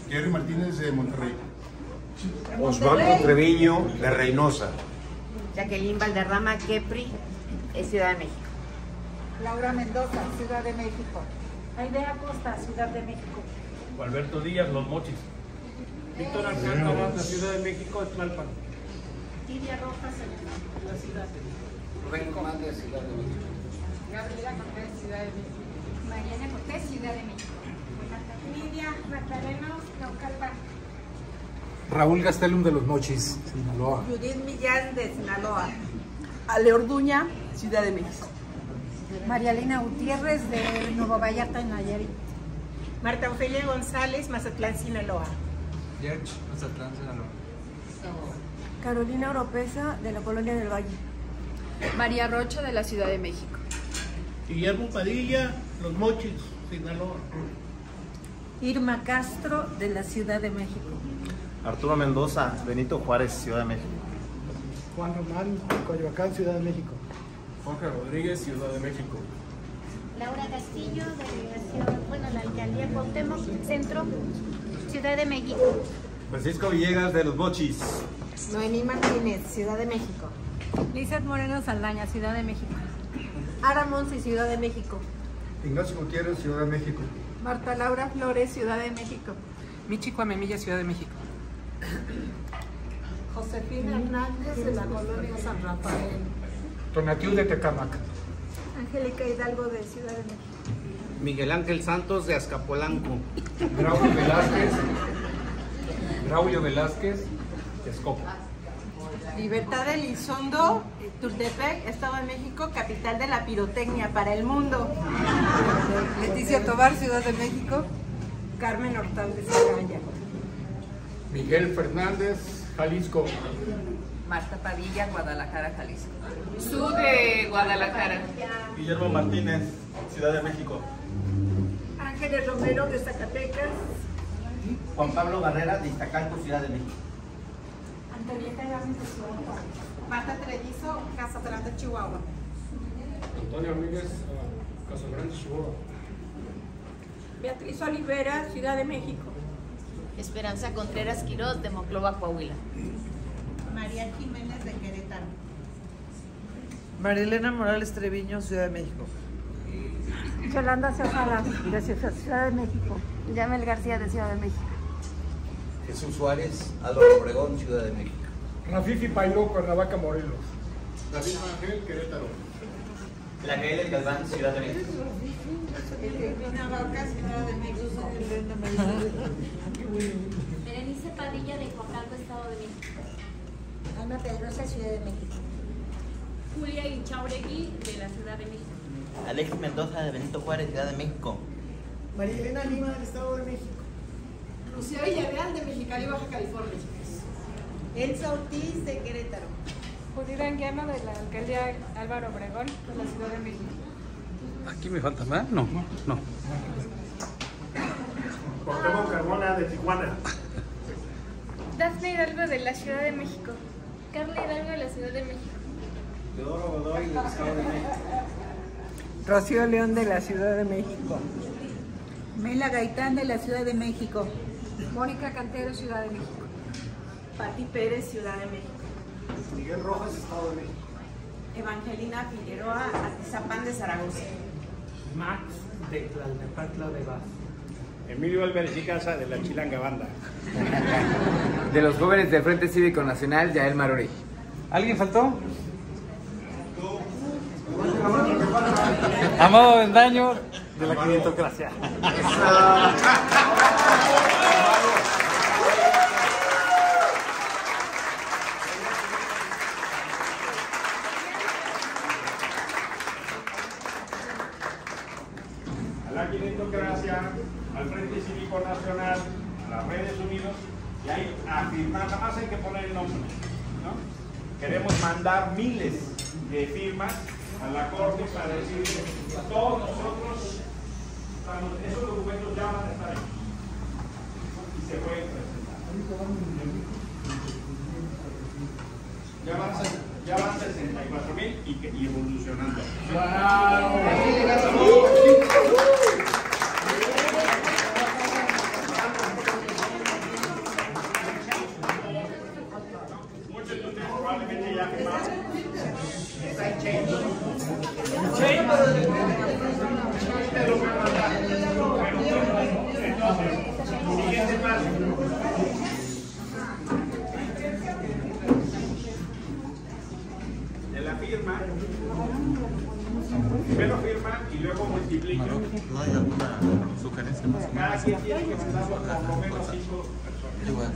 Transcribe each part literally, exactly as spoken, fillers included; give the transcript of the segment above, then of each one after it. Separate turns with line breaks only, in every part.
Jerry Martínez de Monterrey.
Osvaldo Treviño de Reynosa.
Jacqueline Valderrama Kepri, Ciudad de México.
Laura Mendoza, Ciudad de México.
Aidea Costa, Ciudad de México.
Alberto Díaz, Los Mochis. Víctor Alcántara, la Ciudad de México, Tlalpan.
Lidia Rojas, la Ciudad de México.
Rubén Comández, Ciudad de México.
Gabriela Cortés, Ciudad de México.
Mariana Cortés, Ciudad de México. Lidia Magdaleno, Naucalpan.
Raúl Gastelum de Los Mochis, Sinaloa.
Judith Millán de Sinaloa.
Ale Orduña, Ciudad de México.
María Elena Gutiérrez de Nuevo Vallarta, Nayarit.
Marta Ofelia González, Mazatlán, Sinaloa.
Yerch, Mazatlán, Sinaloa.
Carolina Oropesa de la Colonia del Valle.
María Rocha de la Ciudad de México.
Guillermo Padilla, Los Mochis, Sinaloa.
Irma Castro de la Ciudad de México.
Arturo Mendoza, Benito Juárez, Ciudad de México.
Juan Román, Coyoacán, Ciudad de México.
Jorge Rodríguez, Ciudad de México.
Laura Castillo, delegación, bueno, la alcaldía Cuauhtémoc, Centro, Ciudad de México.
Francisco Villegas de Los Mochis.
Noemí Martínez, Ciudad de México.
Lizeth Moreno Saldaña, Ciudad de México.
Ara Monsi, Ciudad de México.
Ignacio Gutiérrez, Ciudad de México.
Marta Laura Flores, Ciudad de México.
Michi Cuamemilla, Ciudad de México.
Josefina Hernández de la Colonia San Rafael.
Tonatiu de Tecámac.
Angélica Hidalgo de Ciudad de México.
Miguel Ángel Santos de Azcapolanco.
Braulio Velázquez. Braulio Velázquez, Texcoco.
Libertad Elizondo, Tultepec, Estado de México, capital de la pirotecnia para el mundo.
Leticia Tobar, Ciudad de México.
Carmen Hortal de Celaya.
Miguel Fernández, Jalisco.
Marta Padilla, Guadalajara, Jalisco.
Su de Guadalajara.
Guillermo Martínez, Ciudad de México.
Ángeles Romero de Zacatecas.
Juan Pablo Barrera de Iztacalco, Ciudad de México.
Antonieta Gámez de Ciudad de México.
Marta Treviso, Casa Grande, Chihuahua.
Antonio Ramírez, Casa Grande, Chihuahua.
Beatriz Olivera, Ciudad de México.
Esperanza Contreras Quiroz de Monclova, Coahuila.
María Jiménez de Querétaro.
Marilena Morales Treviño, Ciudad de México.
Yolanda Zafala, de Ciudad de México.
Yamel García, de Ciudad de México.
Jesús Suárez, Álvaro Obregón, Ciudad de México.
Rafifi Pailó, Cuernavaca, Morelos.
David Ángel, Querétaro.
Lacael Galván, Ciudad de México.
Elvina Roca, Ciudad de México.
Berenice Padilla de Coacalco, Estado de México.
Alma Pedrosa, Ciudad de México.
Julia Inchauregui de la Ciudad de México.
Alexis Mendoza de Benito Juárez, Ciudad de México.
María Elena Lima, del Estado de México.
Lucía Villarreal de Mexicali, Baja California. Elsa Ortiz de Querétaro.
Judith Anguiano de la alcaldía Álvaro Obregón, de la Ciudad de México.
Aquí me falta más, no, no.
Cuauhtémoc Carmona de Tijuana.
Dafne Hidalgo de la Ciudad de México. Carla Hidalgo de la Ciudad de México.
Teodoro Godoy del Estado de México.
Rocío León de la Ciudad de México.
Mela Gaitán de la Ciudad de México.
Mónica Cantero, Ciudad de México.
Pati Pérez, Ciudad de México.
Miguel Rojas, Estado de México.
Evangelina Figueroa, Atizapán de Zaragoza.
Max de Tlalnepantla de Vaz.
Emilio Álvarez y Casa de la Chilanga Banda.
De los jóvenes del Frente Cívico Nacional, Yael Maruri. ¿Alguien faltó? Amado Bendaño, de la Quinientocracia.
A la Quinientocracia, al Frente Cívico Nacional, a las Redes Unidos, y ahí a firmar, nada más hay que poner el nombre, ¿no? Queremos mandar miles de firmas a la Corte para decir que todos nosotros, estamos, esos documentos ya van a estar ahí y se pueden presentar. Ya van, ya van sesenta y cuatro mil y, y evolucionando. ¡Wow! firman. Primero firman y luego multiplican.
¿No hay alguna sugerencia más o menos?
Cada quien tiene que mandarlo por lo menos cinco personas.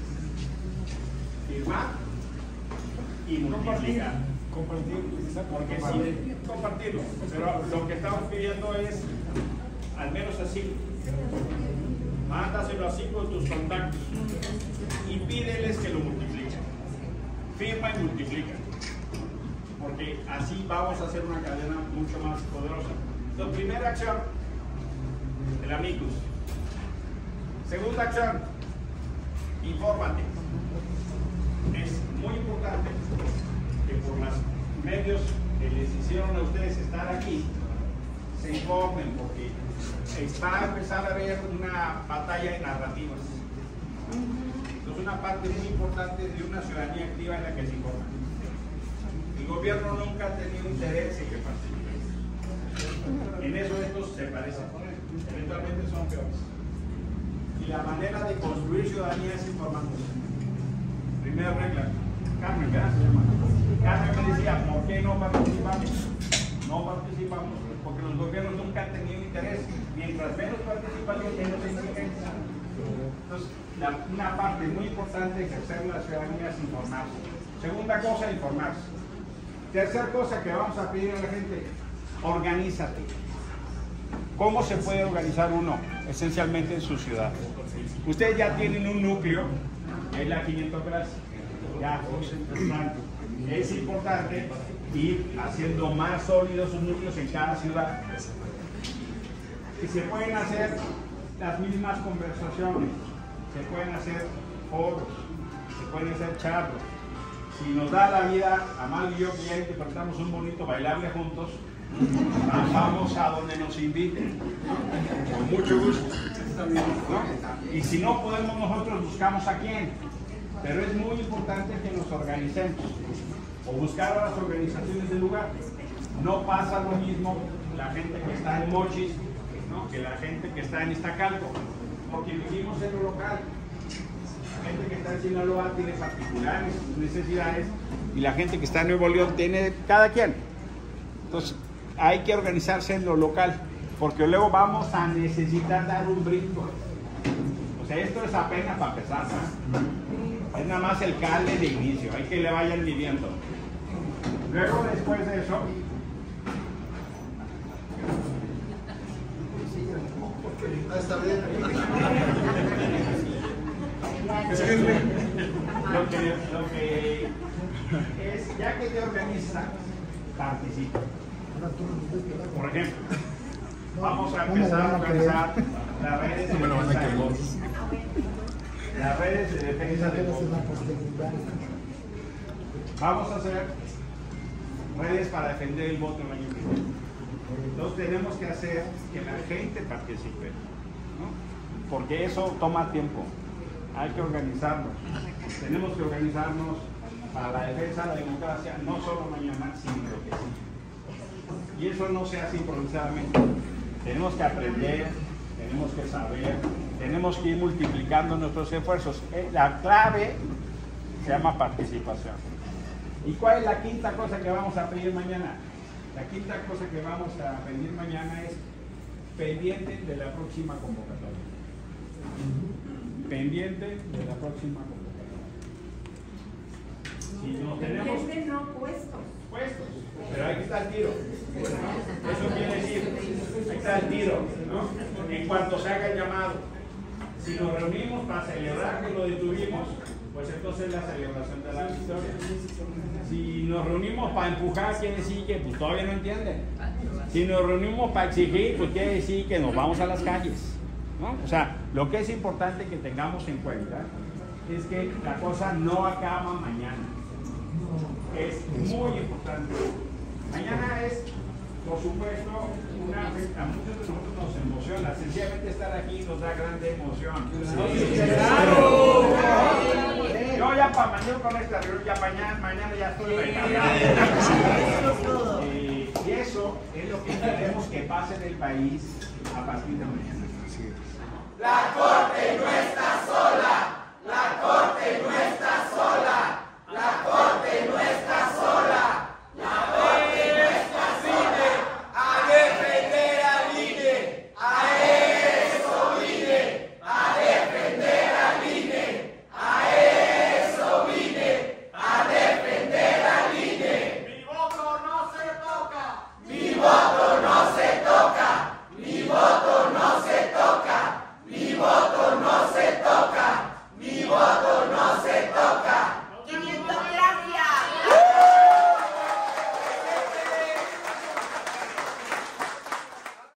Firmar y multiplicar. Porque sí, compartirlo. Pero lo que estamos pidiendo es al menos así. Mándaselo así con tus contactos y pídeles que lo multipliquen. Firma y multiplica. Porque así vamos a hacer una cadena mucho más poderosa. La primera acción, el amicus. Segunda acción, infórmate. Es muy importante que por los medios que les hicieron a ustedes estar aquí, se informen, porque va a empezar a haber una batalla de narrativas. Es una parte muy importante de una ciudadanía activa en la que se informa. El gobierno nunca ha tenido interés en que participen. En eso estos se parecen. Eventualmente son peores. Y la manera de construir ciudadanía es informándose. Primera regla. Carmen, ¿verdad? Se llama. Carmen me decía, ¿por qué no participamos? No participamos porque los gobiernos nunca han tenido interés. Mientras menos participación, menos exigencia. Entonces, la, una parte muy importante de ejercer la ciudadanía es informarse. Segunda cosa, informarse. Tercera cosa que vamos a pedir a la gente, organízate. ¿Cómo se puede organizar uno? Esencialmente en su ciudad. Ustedes ya tienen un núcleo, que es la quinientocracia. Ya, es importante ir haciendo más sólidos sus núcleos en cada ciudad. Y se pueden hacer las mismas conversaciones, se pueden hacer foros, se pueden hacer charlas. Si nos da la vida, Amal y yo, que ya interpretamos un bonito bailable juntos, vamos a donde nos inviten, con mucho gusto, ¿no? Y si no podemos nosotros, buscamos a quién. Pero es muy importante que nos organicemos o buscar a las organizaciones del lugar. No pasa lo mismo la gente que está en Mochis, ¿no?, que la gente que está en Iztacalco, porque vivimos en lo local. La gente que está en Sinaloa tiene particulares necesidades y la gente que está en Nuevo León tiene cada quien. Entonces hay que organizarse en lo local, porque luego vamos a necesitar dar un brinco. O sea, esto es apenas para empezar, ¿no? Es nada más el calde de inicio, hay que le vayan midiendo. Luego, después de eso,
está bien.
Lo que, lo que es, ya que te organizas, participa. Por ejemplo, vamos a empezar a organizar las redes de defensa de votos. Las redes de defensa de votos. Vamos a hacer redes para defender el voto el año que viene. Entonces tenemos que hacer que la gente participe, ¿no? Porque eso toma tiempo. Hay que organizarnos. Tenemos que organizarnos para la defensa de la democracia, no solo mañana, sino lo que sí. Y eso no se hace improvisadamente. Tenemos que aprender, tenemos que saber, tenemos que ir multiplicando nuestros esfuerzos. La clave se llama participación. ¿Y cuál es la quinta cosa que vamos a pedir mañana? La quinta cosa que vamos a pedir mañana es pendiente de la próxima convocatoria. Pendiente de la próxima convocatoria. Si no tenemos...
Pendiente no puestos.
Puestos. Pero ahí está el tiro. Eso quiere decir, ahí está el tiro, ¿no? En cuanto se haga el llamado. Si nos reunimos para celebrar que lo detuvimos, pues entonces la celebración de la victoria. Si nos reunimos para empujar, quiere decir que pues, todavía no entienden. Si nos reunimos para exigir, pues quiere decir que nos vamos a las calles, ¿no? O sea, lo que es importante que tengamos en cuenta es que la cosa no acaba mañana. Es muy importante. Mañana es, por supuesto, una, a muchos de nosotros nos emociona. Sencillamente estar aquí nos da grande emoción. ¡Claro! Yo ya para mañana con esta reunión, ya mañana, mañana ya estoy recargado. Eh, y eso es lo que queremos que pase en el país a partir de mañana.
La Corte no está